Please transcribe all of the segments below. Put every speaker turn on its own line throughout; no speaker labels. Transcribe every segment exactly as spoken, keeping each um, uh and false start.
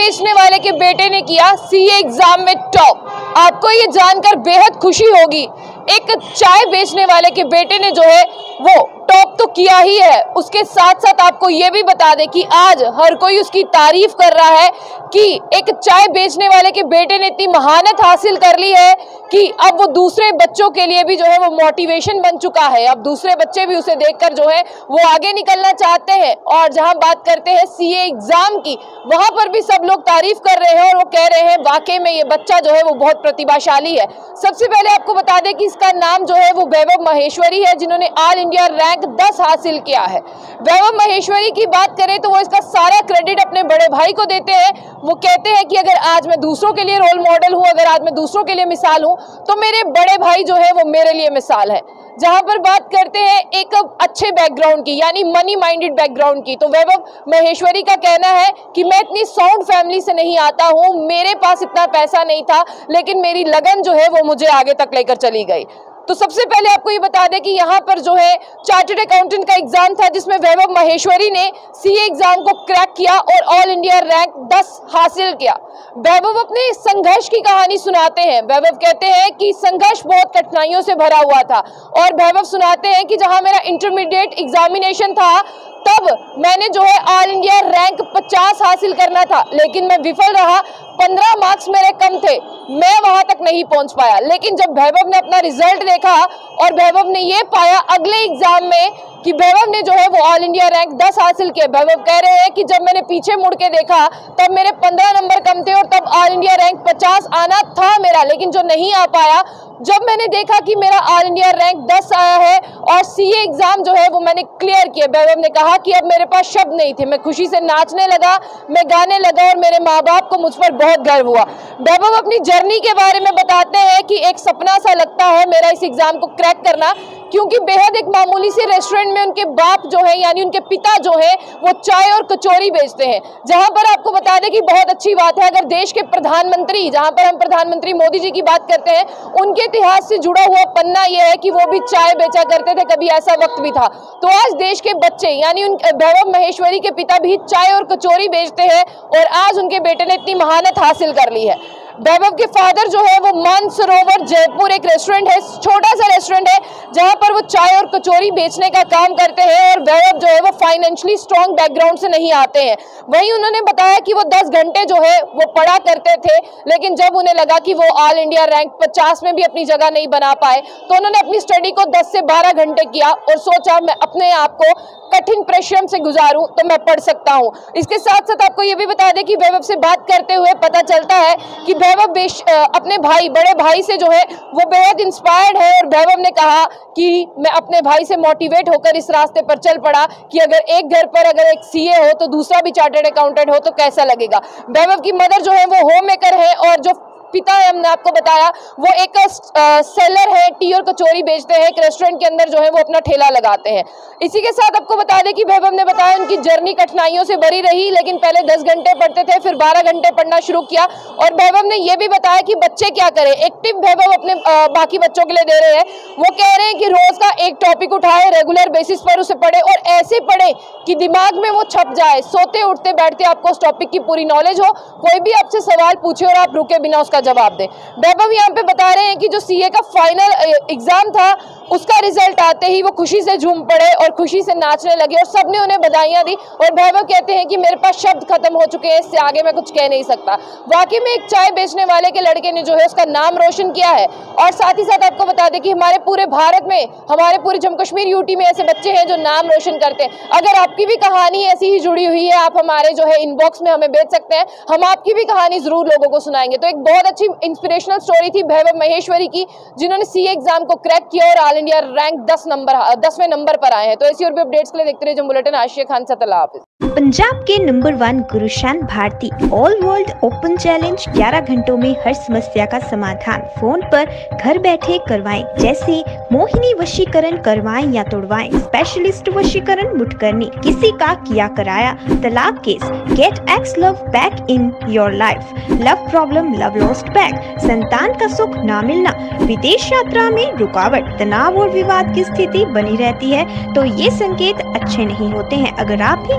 बेचने वाले के बेटे ने किया सीए एग्जाम में टॉप। आपको ये जानकर बेहद खुशी होगी, एक चाय बेचने वाले के बेटे ने जो है वो टॉप तो किया ही है, उसके साथ साथ आपको ये भी बता दें कि आज हर कोई उसकी तारीफ कर रहा है कि एक चाय बेचने वाले के बेटे ने इतनी महानत हासिल कर ली है कि अब वो दूसरे बच्चों के लिए भी जो है वो मोटिवेशन बन चुका है। अब दूसरे बच्चे भी उसे देखकर जो है वो आगे निकलना चाहते हैं। और जहां बात करते हैं सीए एग्जाम की, वहां पर भी सब लोग तारीफ कर रहे हैं और वो कह रहे हैं वाकई में ये बच्चा जो है वो बहुत प्रतिभाशाली है। सबसे पहले आपको बता दें कि इसका नाम जो है वो वैभव महेश्वरी है, जिन्होंने ऑल इंडिया रैंक दस हासिल किया है। वैभव महेश्वरी की बात करें तो वो इसका सारा क्रेडिट अपने बड़े भाई को देते हैं। वो कहते हैं कि अगर आज मैं दूसरों के लिए रोल मॉडल हूं, अगर आज मैं दूसरों के लिए मिसाल हूं, तो मेरे बड़े भाई जो है वो मेरे लिए मिसाल है। जहां पर बात करते हैं एक अच्छे बैकग्राउंड की, यानी मनी माइंडेड बैकग्राउंड की, तो वैभव महेश्वरी का कहना है कि मैं इतनी साउंड फैमिली से नहीं आता हूं, मेरे पास इतना पैसा नहीं था, लेकिन मेरी लगन जो है वो मुझे आगे तक लेकर चली गई। तो सबसे पहले आपको ये बता दें कि यहाँ पर जो है चार्टर्ड अकाउंटेंट का एग्जाम था, जिसमें वैभव महेश्वरी ने सीए एग्जाम को क्रैक किया और ऑल इंडिया रैंक दस हासिल किया। वैभव अपने संघर्ष की कहानी सुनाते हैं। वैभव कहते हैं कि संघर्ष बहुत कठिनाइयों से भरा हुआ था, और वैभव सुनाते हैं कि जहां मेरा इंटरमीडिएट एग्जामिनेशन था तब मैंने जो है ऑल इंडिया रैंक पचास हासिल करना था, लेकिन मैं विफल रहा। पंद्रह मार्क्स मेरे कम थे, मैं वहां तक नहीं पहुंच पाया। लेकिन जब वैभव ने अपना रिजल्ट देखा और वैभव ने ये पाया अगले एग्जाम में कि वैभव ने जो है वो ऑल इंडिया रैंक दस हासिल किया। वैभव कह रहे हैं कि जब मैंने पीछे मुड़ के देखा तब मेरे पंद्रह नंबर कम थे और तब ऑल इंडिया रैंक पचास आना था मेरा, लेकिन जो नहीं आ पाया। जब मैंने देखा कि मेरा ऑल इंडिया रैंक दस आया है और सीए एग्जाम जो है वो मैंने क्लियर किया, वैभव ने कहा कि अब मेरे पास शब्द नहीं थे, मैं खुशी से नाचने लगा, मैं गाने लगा और मेरे माँ बाप को मुझ पर बहुत गर्व हुआ। वैभव अपनी जर्नी के बारे में बताते हैं कि एक सपना सा लगता है मेरा इस एग्जाम को क्रैक करना, क्योंकि बेहद एक मामूली से रेस्टोरेंट में उनके बाप जो है यानी उनके पिता जो है वो चाय और कचौरी बेचते हैं। जहां पर आपको बता दें कि बहुत अच्छी बात है, अगर देश के प्रधानमंत्री, जहां पर हम प्रधानमंत्री मोदी जी की बात करते हैं, उनके इतिहास से जुड़ा हुआ पन्ना यह है कि वो भी चाय बेचा करते थे, कभी ऐसा वक्त भी था। तो आज देश के बच्चे यानी उन वैभव महेश्वरी के पिता भी चाय और कचौरी बेचते हैं और आज उनके बेटे ने इतनी महानत हासिल कर ली है। वैभव के फादर जो है वो मानसरोवर जयपुर एक रेस्टोरेंट है, छोटा सा रेस्टोरेंट है जहां पर वो चाय और कचौरी बेचने का काम करते हैं। और वैभव जो है वो फाइनेंशियली स्ट्रॉन्ग बैकग्राउंड से नहीं आते हैं। वहीं उन्होंने बताया कि वो दस घंटे जो है वो पढ़ा करते थे, लेकिन जब उन्हें लगा कि वो ऑल इंडिया रैंक पचास में भी अपनी जगह नहीं बना पाए तो उन्होंने अपनी स्टडी को दस से बारह घंटे किया और सोचा मैं अपने आप को कठिन परिश्रम से गुजारूं तो मैं पढ़ सकता हूं। इसके साथ साथ आपको ये भी बता दें कि वैभव से बात करते हुए पता चलता है कि वैभव अपने भाई बड़े भाई से जो है वो बेहद इंस्पायर्ड है और वैभव ने कहा कि मैं अपने भाई से मोटिवेट होकर इस रास्ते पर चल पड़ा कि अगर एक घर पर अगर एक सीए हो तो दूसरा भी चार्टर्ड अकाउंटेंट हो तो कैसा लगेगा। वैभव की मदर जो है वो होम मेकर है और जो पिता है हमने आपको बताया वो एक आ, सेलर है, टी और कचौरी बेचते हैं, एक रेस्टोरेंट के अंदर जो है वो अपना ठेला लगाते हैं। इसी के साथ आपको बता दें कि वैभव ने बताया उनकी जर्नी कठिनाइयों से भरी रही, लेकिन पहले दस घंटे पढ़ते थे, फिर बारह घंटे पढ़ना शुरू किया। और वैभव ने यह भी बताया कि बच्चे क्या करें, एक टिप वैभव अपने आ, बाकी बच्चों के लिए दे रहे हैं। वो कह रहे हैं कि रोज का एक टॉपिक उठाए, रेगुलर बेसिस पर उसे पढ़े और ऐसे पढ़े कि दिमाग में वो छप जाए, सोते उठते बैठते आपको उस टॉपिक की पूरी नॉलेज हो, कोई भी आपसे सवाल पूछे और आप रुके बिना उसका जवाब दे। वैभव यहाँ पे बता रहे हैं कि जो सीए का फाइनल एग्जाम था उसका रिजल्ट आते ही वो खुशी से झूम पड़े और खुशी से नाचने लगे और सबने उन्हें बधाइयां दी। और वैभव कहते हैं कि मेरे पास शब्द खत्म हो चुके हैं, इससे आगे मैं कुछ कह नहीं सकता। वाकई में एक चाय बेचने वाले के लड़के ने जो है उसका नाम रोशन किया है। और साथ ही साथ आपको बता दें कि हमारे पूरे भारत में, हमारे पूरे जम्मू कश्मीर यूटी में ऐसे बच्चे हैं जो नाम रोशन करते हैं। अगर आपकी भी कहानी ऐसी ही जुड़ी हुई है, आप हमारे जो है इनबॉक्स में हमें भेज सकते हैं, हम आपकी भी कहानी जरूर लोगों को सुनाएंगे। तो एक बहुत अच्छी इंस्पिरेशनल स्टोरी थी वैभव महेश्वरी की, जिन्होंने सीए एग्जाम को क्रैक किया और ऑल इंडिया रैंक दस नंबर दसवें नंबर पर आए हैं। तो ऐसी और भी अपडेट्स के लिए देखते रहिए जम्मू बुलेटिन। आशिया खान से अल्लाह हाफिज़।
पंजाब के number one Gurushan Bharti all world open challenge ग्यारह घंटों में हर समस्या का समाधान फोन पर घर बैठे करवाएं, जैसे मोहिनी वशीकरण करवाएं या तोड़वाएं, स्पेशलिस्ट वशीकरण मुठकरनी, किसी का किया कराया, तलाक case, get ex love back in your life, love problem, love lost back, संतान का सुख ना मिलना, विदेश यात्रा में रुकावट, तनाव और विवाद की स्थिति बनी रहती है तो ये संकेत अच्छे नहीं होते हैं। अगर आप भी किसी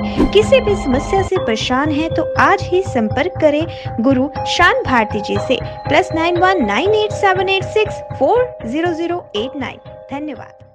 किसी भी समस्या से परेशान हैं तो आज ही संपर्क करें गुरु शान भारती जी से। Plus nine one nine eight seven eight six four zero zero eight nine. धन्यवाद।